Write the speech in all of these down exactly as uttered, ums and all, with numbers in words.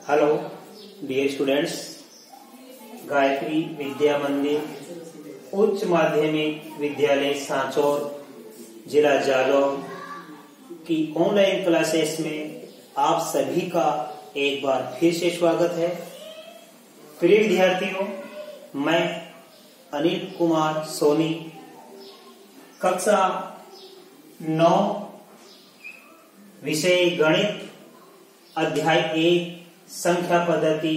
Hello dear students, Gayatri Vidya Mandir उच्च माध्यमिक विद्यालय सांचौर जिला जालौर की ऑनलाइन क्लासेस में आप सभी का एक बार फिर से स्वागत है। प्रिय विद्यार्थियों, मैं अनिल कुमार सोनी कक्षा नौ विषय गणित अध्याय एक संख्या पद्धति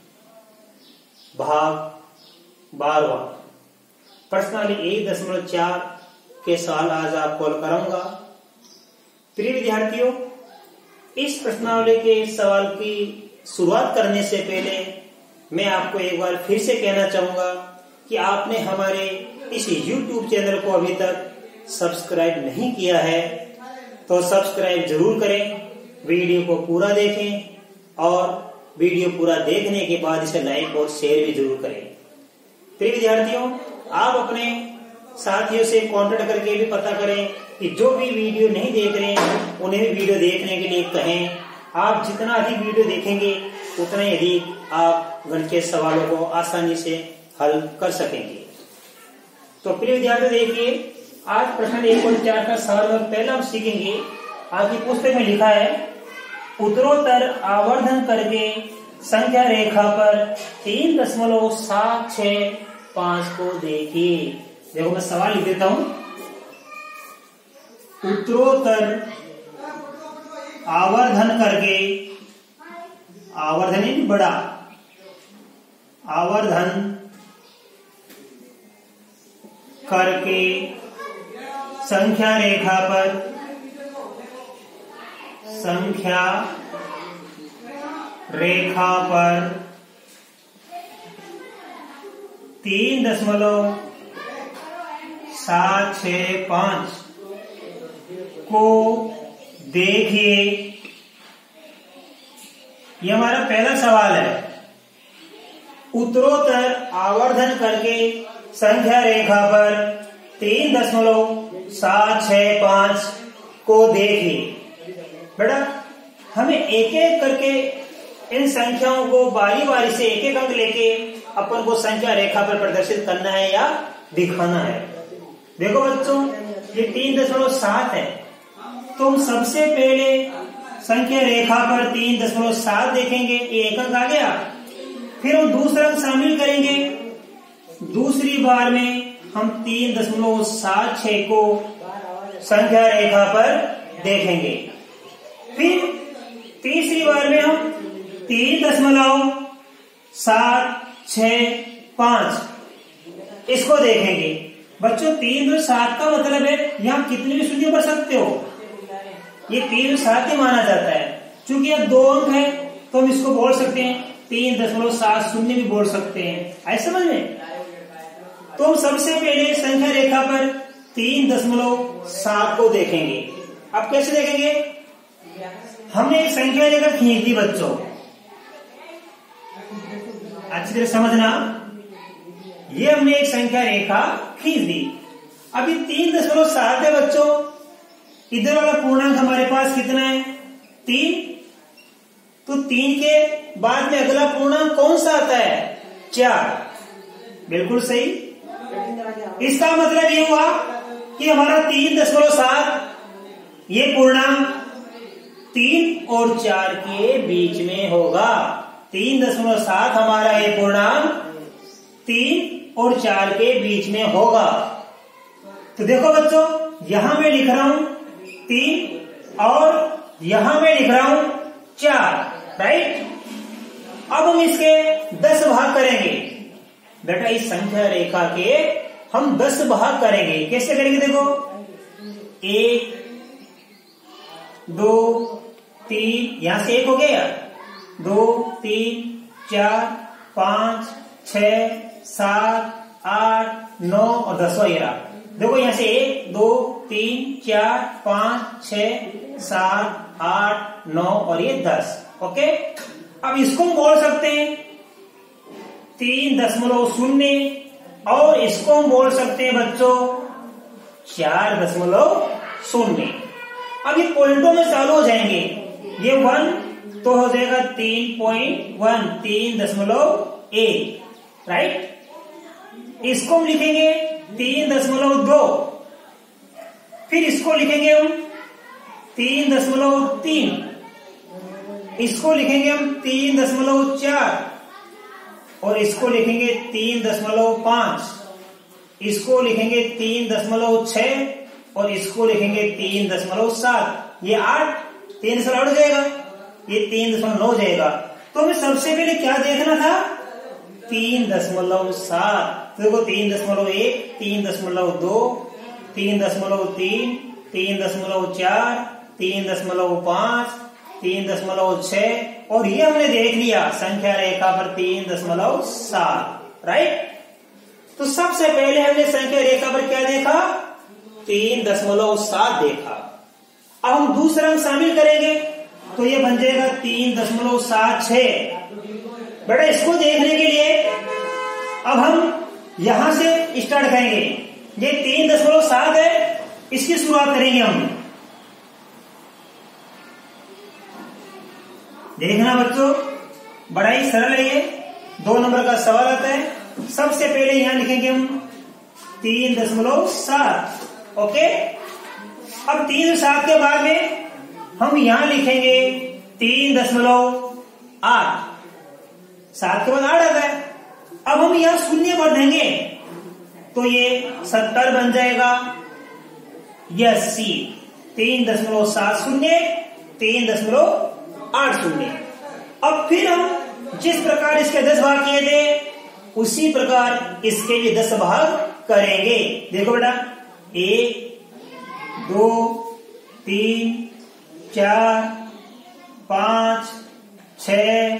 भाग बारहवां प्रश्नावली एक दशमलव चार के सवाल आज आपको कराऊंगा। प्रिय विद्यार्थियों, इस प्रश्नावली के सवाल की शुरुआत करने से पहले मैं आपको एक बार फिर से कहना चाहूंगा कि आपने हमारे इस यूट्यूब चैनल को अभी तक सब्सक्राइब नहीं किया है तो सब्सक्राइब जरूर करें, वीडियो को पूरा देखें और वीडियो पूरा देखने के बाद इसे लाइक और शेयर भी जरूर करें। प्रिय विद्यार्थियों, आप अपने साथियों से कांटेक्ट करके भी पता करें कि जो भी वीडियो नहीं देख रहे हैं उन्हें भी वीडियो देखने के लिए कहें। आप जितना अधिक वीडियो देखेंगे उतना ही अधिक आप गणित के सवालों को आसानी से हल कर सकेंगे। तो प्रिय विद्यार्थियों, देखिए आज प्रश्न एक और चार का सवाल में पहला हम सीखेंगे। आपकी पुस्तक में लिखा है उत्तरोत्तर आवर्धन करके संख्या रेखा पर तीन दशमलव सात छह पांच को देखिए। देखो मैं सवाल लिख देता हूं। उत्तरोत्तर आवर्धन करके, आवर्धन नहीं बड़ा, आवर्धन करके संख्या रेखा पर संख्या रेखा पर तीन दशमलव सात छह पांच को देखिए। ये हमारा पहला सवाल है। उत्तरोत्तर आवर्धन करके संख्या रेखा पर तीन दशमलव सात छह पांच को देखिए। बेटा, हमें एक एक करके इन संख्याओं को बारी बारी से एक एक अंक लेके अपन को संख्या रेखा पर प्रदर्शित करना है या दिखाना है। देखो बच्चों, ये तीन दशमलव सात है तो हम सबसे पहले संख्या रेखा पर तीन दशमलव सात देखेंगे, ये एक अंक आ गया। फिर हम दूसरा अंक शामिल करेंगे। दूसरी बार में हम तीन दशमलव सात छह को संख्या रेखा पर देखेंगे। फिर तीसरी बार में हम तीन दशमलव सात छह पांच इसको देखेंगे। बच्चों, तीन दो सात का मतलब है यहां कितने भी शून्य भर सकते हो, ये तीन सात ही माना जाता है। क्योंकि अब दो अंक है तो हम इसको बोल सकते हैं तीन दशमलव सात शून्य भी बोल सकते हैं। आए समझ में? तो हम सबसे पहले संख्या रेखा पर तीन दशमलव सात को देखेंगे। अब कैसे देखेंगे? हमने एक संख्या रेखा खींच दी बच्चों, अच्छी तरह समझना। ये हमने एक संख्या रेखा खींच दी। अभी तीन दशमलव सात है बच्चों, इधर वाला पूर्णांक हमारे पास कितना है? तीन। तो तीन के बाद में अगला पूर्णांक कौन सा आता है? चार। बिल्कुल सही। इसका मतलब ये हुआ कि हमारा तीन दशमलव सात ये पूर्णांक तीन और चार के बीच में होगा। तीन दशमलव सात हमारा ये पूर्णांक तीन और चार के बीच में होगा। तो देखो बच्चों, यहां मैं लिख रहा हूं तीन और यहां मैं लिख रहा हूं चार, राइट। अब हम इसके दस भाग करेंगे। बेटा, इस संख्या रेखा के हम दस भाग करेंगे। कैसे करेंगे? देखो, एक दो तीन, यहां से एक हो गया, दो तीन चार पांच छह सात आठ नौ और दस वगैरह। देखो यहां से एक दो तीन चार पांच छह सात आठ नौ और ये दस। ओके, अब इसको हम बोल सकते हैं तीन दशमलव शून्य और इसको हम बोल सकते हैं बच्चों चार दशमलव शून्य। अब ये पॉइंटों में चालू हो जाएंगे, ये वन तो हो जाएगा तीन पॉइंट वन, तीन दशमलव एक, राइट। इसको हम लिखेंगे तीन दशमलव दो, फिर इसको लिखेंगे हम तीन दशमलव तीन, इसको लिखेंगे हम तीन दशमलव चार, और इसको लिखेंगे तीन दशमलव पांच, इसको लिखेंगे तीन दशमलव छह, और इसको लिखेंगे तीन दशमलव सात। ये आठ, तीन से लड़ जाएगा, ये तीन दशमलव नौ जाएगा। तो हमें सबसे पहले क्या देखना था, तीन दशमलव सात। तो देखो तीन दशमलव एक, तीन दशमलव दो, तीन दशमलव तीन, तीन दशमलव चार, तीन दशमलव पांच, तीन दशमलव छह, और ये हमने देख लिया संख्या रेखा पर तीन दशमलव सात, राइट। तो सबसे पहले हमने संख्या रेखा पर क्या देखा, तीन दशमलव सात देखा। अब हम दूसरा अंक शामिल करेंगे तो ये बन जाएगा तीन दशमलव सात छह। बेटा इसको देखने के लिए अब हम यहां से स्टार्ट करेंगे। ये तीन दशमलव सात है, इसकी शुरुआत करेंगे हम। देखना बच्चों, बड़ा ही सरल है ये, दो नंबर का सवाल आता है। सबसे पहले यहां लिखेंगे हम तीन दशमलव सात, ओके। अब तीन सात के बाद में हम यहां लिखेंगे तीन दशमलव आठ, सात के बाद आठ आता है। अब हम यहां शून्य भर देंगे तो ये सत्तर बन जाएगा, यस सी। तीन दशमलव सात शून्य, तीन दशमलव आठ शून्य। अब फिर हम जिस प्रकार इसके दस भाग किए थे उसी प्रकार इसके भी दस भाग करेंगे। देखो बेटा, एक, दो, तीन, चार, पांच, छ,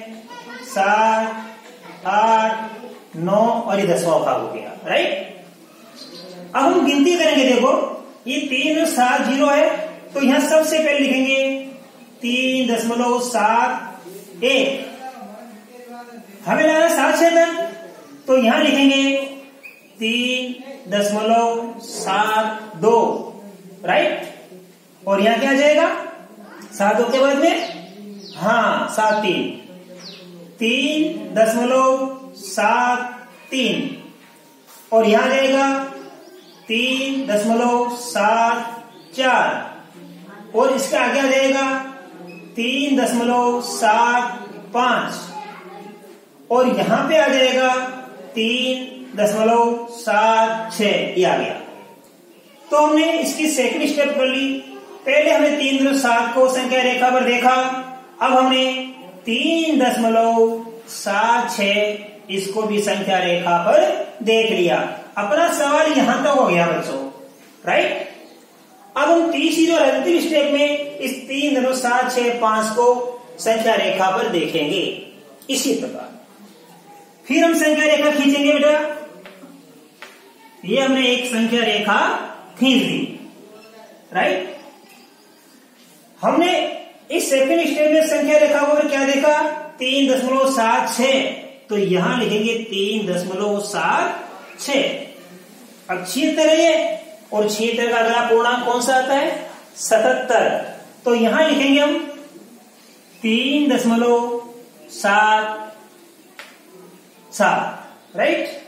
सात, आठ, नौ, और ये दसवां भाग हो गया, राइट। अब हम गिनती करेंगे। देखो ये तीन सात जीरो है, तो यहां सबसे पहले लिखेंगे तीन दशमलव सात एक। हमें लाना सात छेदन, तो यहां लिखेंगे तीन दशमलव सात दो, राइट। और यहां क्या आ जाएगा, सात दो के बाद में, हाँ सात तीन, तीन दशमलव सात तीन, और यहां जाएगा तीन दशमलव सात चार, और इसका आगे आ जाएगा तीन दशमलव सात पांच, और यहां पे आ जाएगा तीन दशमलव सात छह। ये आ गया। तो हमने इसकी सेकंड स्टेप कर ली। पहले हमने तीन दशमलव सात को संख्या रेखा पर देखा, अब हमने तीन दशमलव सात छह इसको भी संख्या रेखा पर देख लिया। अपना सवाल यहां तक हो गया बच्चों, राइट। अब हम तीसरी और अंतिम स्टेप में इस तीन दशमलव सात छह पांच को संख्या रेखा पर देखेंगे। इसी प्रकार फिर हम संख्या रेखा खींचेंगे। बेटा ये हमने एक संख्या रेखा खींच दी, राइट। हमने इस सेकंड स्टेप में संख्या रेखा पर क्या देखा, तीन दशमलव सात छह, तो यहां लिखेंगे तीन दशमलव सात छह। अब छिहत्तर है ये, और छिहत्तर का अगला पूर्णांक कौन सा आता है, सतहत्तर। तो यहां लिखेंगे हम तीन दशमलव सात सात, राइट।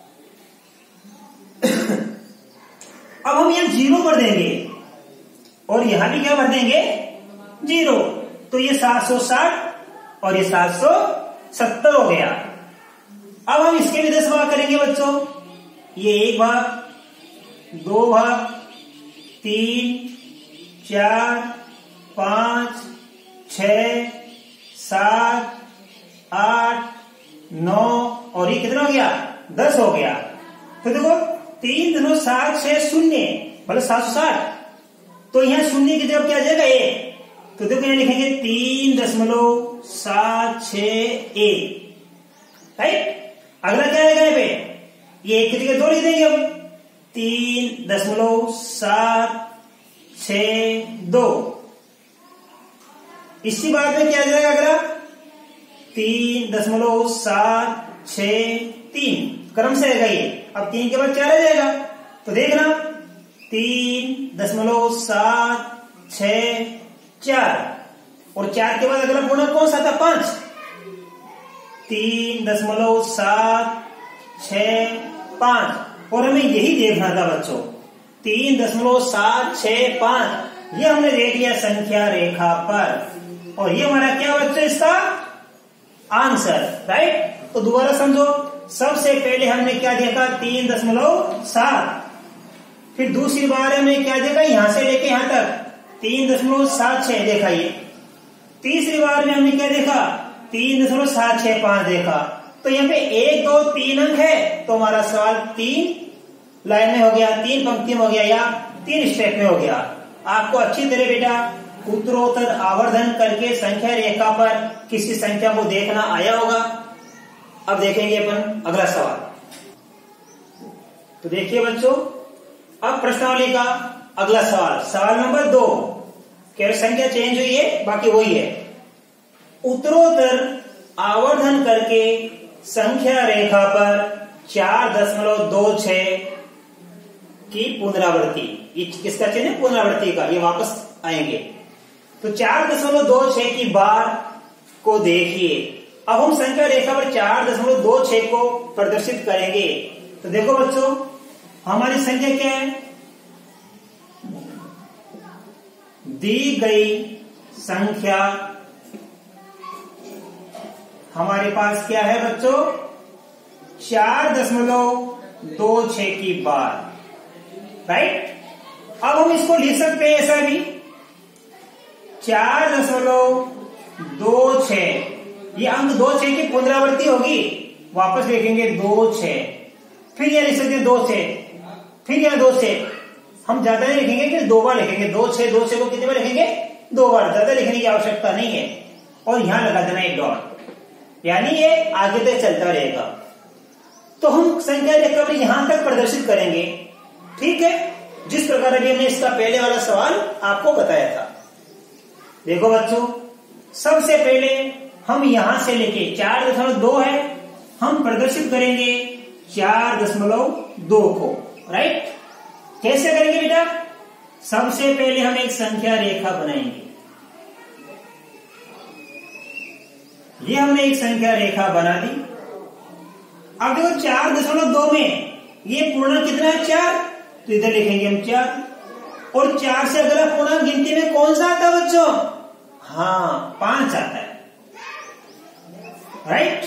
अब हम यहां जीरो भर देंगे, और यहां भी क्या भर देंगे, जीरो। तो ये सात सौ साठ और ये सात सौ सत्तर हो गया। अब हम इसके भी दस भाग करेंगे बच्चों। ये एक भाग, दो भाग, तीन, चार, पांच, छ, सात, आठ, नौ, और ये कितना हो गया, दस हो गया। तो देखो तीन दशमलव सात छह शून्य मतलब सात सौ साठ, तो यहां शून्य की जगह क्या आ जाएगा, एक। तो देखो यहां लिखेंगे तीन दशमलव सात छ एक, राइट। अगला क्या आएगा यहाँ पे, ये एक की जगह दो लिख देंगे हम, तीन दशमलव सात छ दो। इसी बात में क्या आ जाएगा अगला, तीन दशमलव सात छ तीन, क्रम से आएगा ये। अब तीन के बाद क्या रह जाएगा, तो देखना तीन दशमलव सात छ चार, और चार के बाद अगला पूर्णांक कौन सा था? पांच। तीन दशमलव सात छ पांच, और हमें यही देखना था बच्चों, तीन दशमलव सात छ पांच, ये हमने देख लिया संख्या रेखा पर, और ये हमारा क्या बच्चों इसका आंसर, राइट। तो दोबारा समझो, सबसे पहले हमने क्या देखा? तीन दशमलव सात, फिर दूसरी बार हमने क्या देखा? यहां से लेके यहां तक तीन दशमलव सात छह देखा ये। तीसरी बार में हमने क्या देखा? तीन दशमलव सात छह पांच देखा। तो यहाँ पे एक दो तीन अंक है, तो हमारा सवाल तीन लाइन में हो गया, तीन पंक्ति में हो गया, या तीन स्टेप में हो गया। आपको अच्छी तरह बेटा उत्तरोत्तर आवर्धन करके संख्या रेखा पर किसी संख्या को देखना आया होगा। अब देखेंगे अपन अगला सवाल। तो देखिए बच्चों, अब प्रश्नावली का अगला सवाल, सवाल नंबर दो, केवल संख्या चेंज हुई है, बाकी वही है। उत्तरोत्तर आवर्धन करके संख्या रेखा पर चार दशमलव दो छह की पुनरावृत्ति, ये किसका चिन्ह है? पुनरावृत्ति का, ये वापस आएंगे। तो चार दशमलव दो छह की बार को देखिए। अब हम संख्या रेखा पर चार दशमलव दो छह को प्रदर्शित करेंगे। तो देखो बच्चों, हमारी संख्या क्या है? दी गई संख्या हमारे पास क्या है बच्चों? चार दशमलव दो छह की बार, राइट। अब हम इसको लिख सकते हैं ऐसा भी, चार दशमलव दो छह, ये अंक दो छह की पुनरावृत्ति होगी, वापस लिखेंगे दो छह, फिर यह लिख सकते हैं दो छह, फिर यह दो छह। हम ज्यादा नहीं लिखेंगे कि दो बार लिखेंगे, दो छह दो छह को कितने बार लिखेंगे? दो बार, ज्यादा लिखने की आवश्यकता नहीं है। और यहां लगा देना एक डॉट, यानी ये आगे तक चलता रहेगा। तो हम संख्या रेखा पर यहां तक प्रदर्शित करेंगे, ठीक है, जिस प्रकार अभी हमने इसका पहले वाला सवाल आपको बताया था। देखो बच्चों, सबसे पहले हम यहां से लेके चार दशमलव दो है, हम प्रदर्शित करेंगे चार दशमलव दो को, राइट। कैसे करेंगे बेटा? सबसे पहले हम एक संख्या रेखा बनाएंगे। ये हमने एक संख्या रेखा बना दी। अब देखो चार दशमलव दो में ये पूर्णांक कितना है? चार, तो इधर लिखेंगे हम चार, और चार से अगला पूर्णांक गिनती में कौन सा आता है बच्चों? हाँ, पांच आता है, राइट।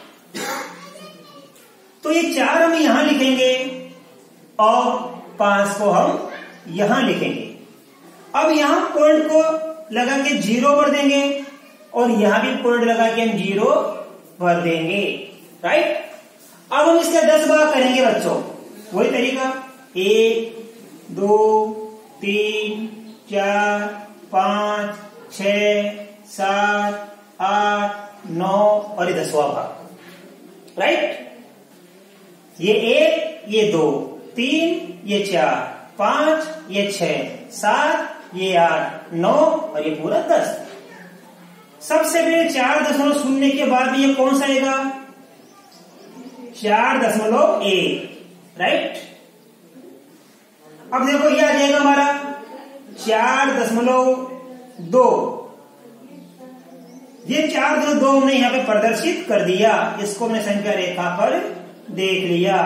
तो ये चार हम यहां लिखेंगे और पांच को हम यहां लिखेंगे। अब यहां पॉइंट को लगा के जीरो भर देंगे, और यहां भी पॉइंट लगा के हम जीरो भर देंगे, राइट। अब हम इसका दस भाग करेंगे बच्चों, वही तरीका, एक दो तीन चार पांच छ सात आठ नौ और ये दसवां भाग, राइट। ये एक, ये दो, तीन, ये चार, पांच, ये छह, सात, ये आठ, नौ और ये पूरा दस। सबसे पहले चार दशमलव शून्य के बाद ये कौन सा आएगा? चार दशमलव एक, राइट। अब देखो ये आ जाएगा हमारा चार दशमलव दो। ये चार दशमलव दो हमने यहां पे प्रदर्शित कर दिया, इसको हमने संख्या रेखा पर देख लिया,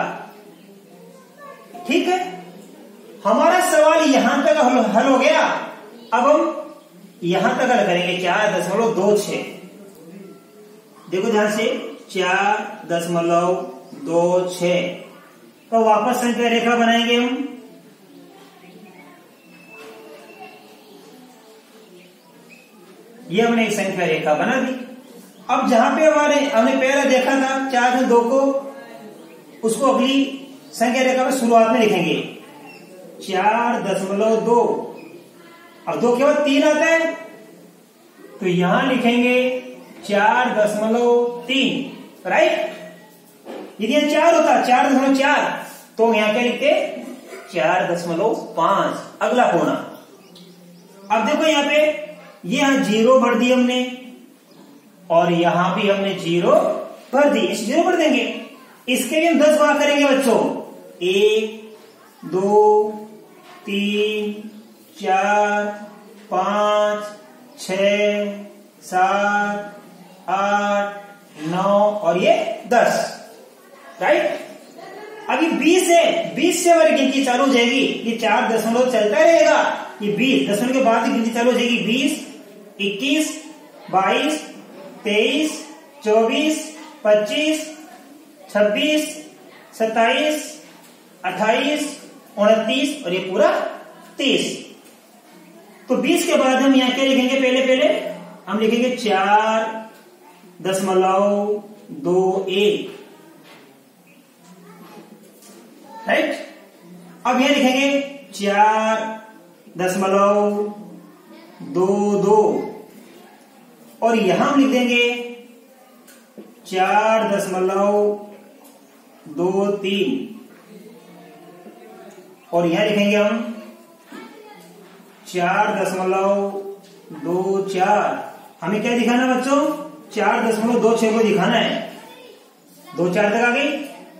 ठीक है। हमारा सवाल यहां तक हल हो गया। अब हम यहां तक हल करेंगे, चार दशमलव दो छह। देखो ध्यान से, चार दशमलव दो छह, तो वापस संख्या रेखा बनाएंगे हम। ये हमने एक संख्या रेखा बना दी। अब जहां पे हमारे हमने पहले देखा था चार में दो को, उसको अगली संख्या रेखा पर शुरुआत में लिखेंगे चार दशमलव दो। अब दो के बाद तीन आता है, तो यहां लिखेंगे चार दशमलव तीन, राइट। यदि चार होता चार दशमलव चार, तो यहां क्या लिखते? चार दशमलव पांच, अगला पूर्णांक। अब देखो यहां पे ये यहां जीरो भर दी हमने, और यहां भी हमने जीरो भर दी, इस जीरो भर देंगे। इसके लिए हम दस भाग करेंगे बच्चों, एक दो तीन चार पांच छ सात, आठ, नौ और ये दस, राइट। अभी बीस है, बीस से हमारी गिनती चालू हो जाएगी। ये चार दशमलव चलता रहेगा, ये बीस दशमलव के बाद गिनती चालू हो जाएगी। बीस, इक्कीस, बाईस, तेईस, चौबीस, पच्चीस, छब्बीस, सत्ताईस, अट्ठाईस, उनतीस और ये पूरा तीस। तो बीस के बाद हम यहाँ क्या लिखेंगे? पहले पहले हम लिखेंगे चार दशमलव दो एक, राइट। अब यहां लिखेंगे चार दशमलव दो दो और यहां हम लिख देंगे चार दशमलव दो तीन और यहां लिखेंगे हम चार दशमलव दो चार। हमें क्या दिखाना है बच्चों? चार दशमलव दो छह को दिखाना है। दो चार तक आ गई।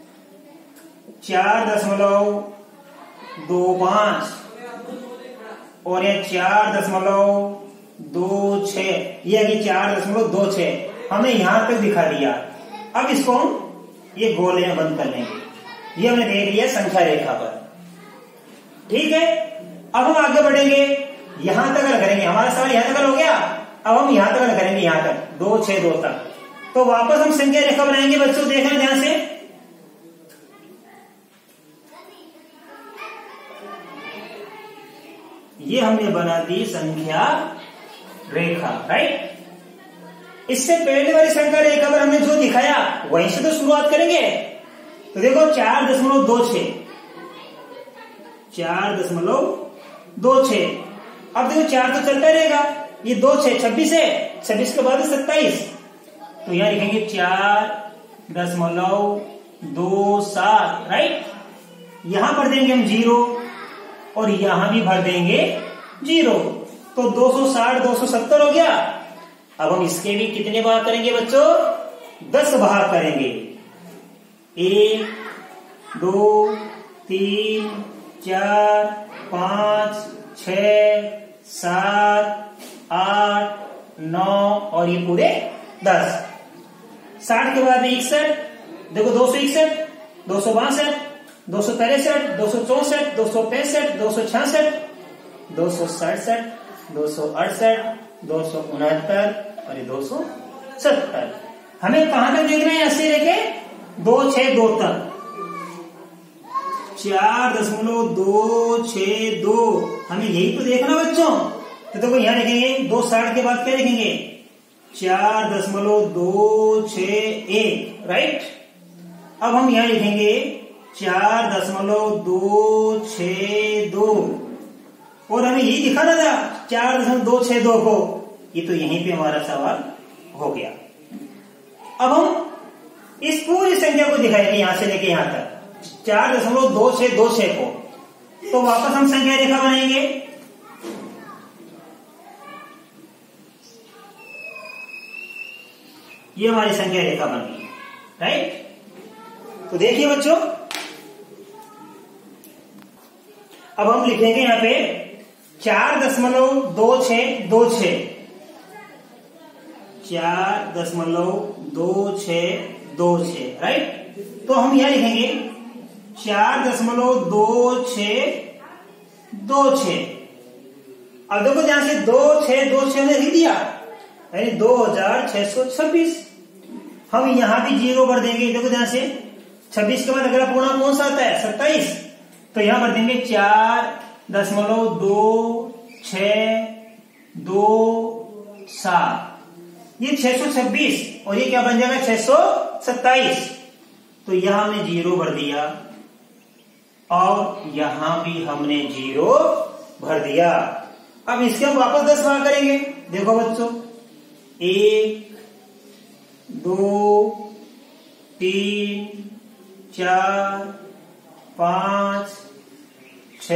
चार दशमलव दो पांच और ये चार दशमलव दो छ, ये कि चार दशमलव दो छह हमने यहां तक दिखा दिया। अब इसको हम ये गोले में बंद कर लेंगे। ये हमने देख लिया संख्या रेखा पर, ठीक है। अब हम आगे बढ़ेंगे, यहां तक हल करेंगे। हमारा सवाल यहां तक हो गया। अब हम यहां तक हल करेंगे, यहां तक दो छह दो तक। तो वापस हम संख्या रेखा बनाएंगे बच्चों, देखना ध्यान से। ये हमने बना दी संख्या रेखा, राइट। इससे पहले वाली संख्या रेखा पर हमने जो दिखाया वहीं से तो शुरुआत करेंगे। तो देखो चार दशमलव दो छह, चार दशमलव दो छह। अब देखो चार तो चलता रहेगा, ये दो छह छब्बीस है, छब्बीस के बाद सत्ताईस। तो यहां लिखेंगे चार दशमलव दो सात, राइट। यहां भर देंगे हम जीरो और यहां भी भर देंगे जीरो। तो दो सौ साठ दो सौ सत्तर हो गया। अब हम इसके भी कितने भाग करेंगे बच्चों? दस भाग करेंगे। एक, दो, तीन, चार, पांच, छ, सात, आठ, नौ और ये पूरे दस। साठ के बाद इकसठ, देखो दो सौ इकसठ, दो सौ बासठ, दो सौ तिरसठ, दो सौ चौसठ, दो सौ पैंसठ, दो सौ छियासठ, दो सौ सड़सठ, दो सौ अड़सठ, दो सौ उनहत्तर और ये दो सौ सत्तर। हमें कहां तक देखना है? अस्सी लेके दो छह दो तक। चार दशमलव दो छह दो, हमें यही तो देखना बच्चों। तो देखो यहां लिखेंगे दो साठ के बाद क्या लिखेंगे? चार दशमलव दो छह एक, राइट। अब हम यहां लिखेंगे चार दशमलव दो छह दो और हमें यही दिखाना था चार दशमलव दो छह दो को। ये तो यहीं पे हमारा सवाल हो गया। अब हम इस पूरी संख्या को दिखाएंगे यहां से लेके यहां तक, चार दशमलव दो छह दो छह को। तो वापस हम संख्या रेखा बनाएंगे। ये हमारी संख्या रेखा बन गई, राइट। तो देखिए बच्चों, अब हम लिखेंगे यहां पे चार दशमलव दो छह दो छह, चार दशमलव दो छह दो छह, राइट। तो हम यहां लिखेंगे चार दशमलव दो छह दो छह। अब देखो ध्यान से, दो छह दो छह ने लिख दिया, यानी दो हजार छह सौ छब्बीस। हम यहां भी जीरो भर देंगे। देखो ध्यान से, छब्बीस के बाद अगला पूर्णांक कौन सा आता है? सत्ताईस। तो यहां भर देंगे चार दशमलव दो छ दो सात, ये छह सौ छब्बीस और ये क्या बन जाएगा? छह सौ सत्ताईस। तो यहां हमने जीरो भर दिया और यहां भी हमने जीरो भर दिया। अब इसके हम वापस दस भाग करेंगे। देखो बच्चों, एक, दो, तीन, चार, पांच, छ,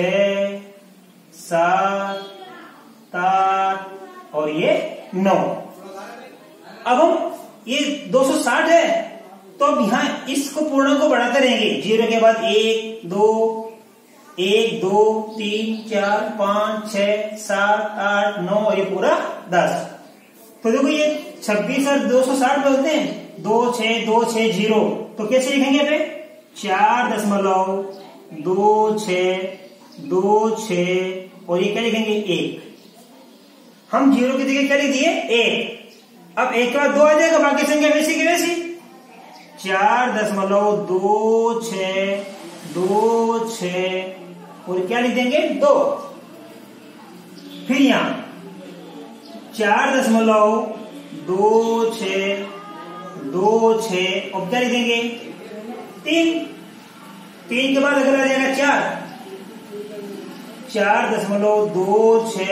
सात, आठ और ये नौ। अब हम ये दो सौ साठ है, तो अब यहां इसको पूर्णांक को बढ़ाते रहेंगे। जीरो के बाद एक, दो, एक, दो, तीन, चार, पांच, छह, सात, आठ, नौ और ये पूरा दस। तो देखो ये छब्बीस और दो सौ साठ बोलते हैं, दो छह दो छह जीरो, तो कैसे लिखेंगे पे चार दशमलव दो छ दो छ और ये क्या लिखेंगे एक। हम जीरो की जगह क्या लिख दिए एक। अब एक के बाद दो आ जाएगा, बाकी संख्या वैसी की वैसी। चार दशमलव दो छ दो छ और क्या लिख देंगे दो। फिर यहां चार दशमलव दो छ दो छ और क्या लिख देंगे तीन। तीन के बाद अगला आ जाएगा चार, चार दशमलव दो छ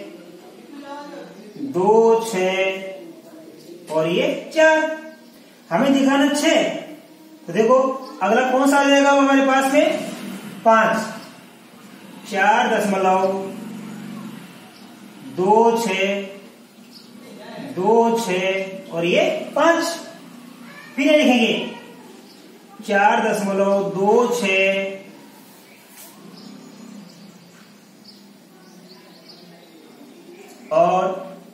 दो छ और ये चार। हमें दिखाना छह, तो देखो अगला कौन सा आ जाएगा हमारे पास में पांच। चार दशमलव दो छ दो छ और ये पांच। फिर ये लिखेंगे चार दशमलव दो छ और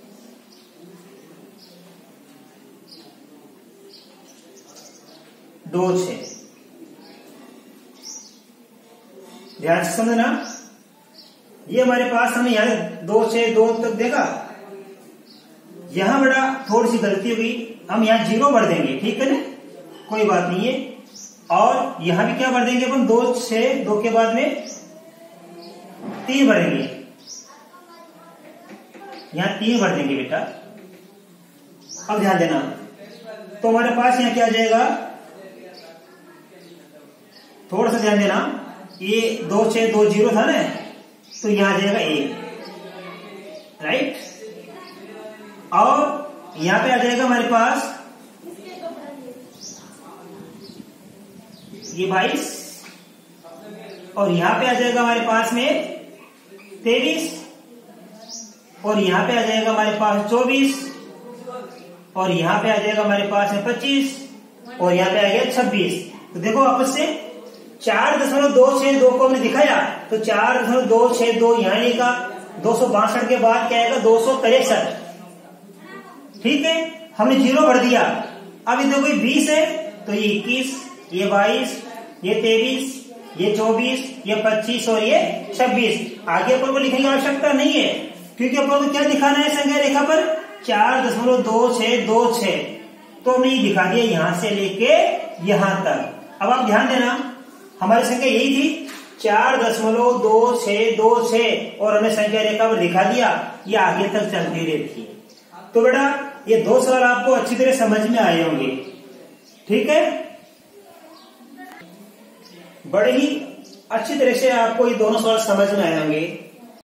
दो छ। ध्यान से समझना, ये हमारे पास हमने यहां दो छ दो तक देखा। यहां बड़ा थोड़ी सी गलती होगी, हम यहां जीरो भर देंगे, ठीक है ना, कोई बात नहीं है। और यहां भी क्या भर देंगे अपन दो छ दो के बाद में तीन भरेंगे, यहां तीन भर देंगे बेटा। अब ध्यान देना, तो हमारे पास यहां क्या आ जाएगा, थोड़ा सा ध्यान देना, ये दो छह दो जीरो था ना, तो यहां आ जाएगा एक, राइट। और यहां पे आ जाएगा हमारे पास ये बाईस और यहां पे आ जाएगा हमारे पास में तेईस और यहां पे आ जाएगा हमारे पास चौबीस और यहां पे आ जाएगा हमारे पास में पच्चीस और यहां पे आ गया छब्बीस। तो देखो आपस से चार दशमलव दो छह दो को हमने दिखाया, तो चार दशमलव दो छह दो यहां लिखा, दो सौ बासठ के बाद क्या आएगा दो सौ तिरसठ, ठीक है, हमने जीरो भर दिया। अब ये देखो बीस है, तो ये इक्कीस, ये बाईस, ये तेईस, ये चौबीस, ये पच्चीस और ये छब्बीस। आगे अपन को लिखने की आवश्यकता नहीं है, क्योंकि अपन को क्या दिखाना है संख्या रेखा पर चार दशमलव दो छह दो छह, तो हमने ये दिखा दिया यहां से लेके यहां तक। अब आप ध्यान देना, हमारी संख्या यही थी चार दशमलव दो छह दो छह और हमने संख्या रेखा पर दिखा दिया, ये आगे तक चलती रहती है। तो बेटा ये दो सवाल आपको अच्छी तरह समझ में आए होंगे, ठीक है, बड़े ही अच्छी तरह से आपको ये दोनों सवाल समझ में आए होंगे।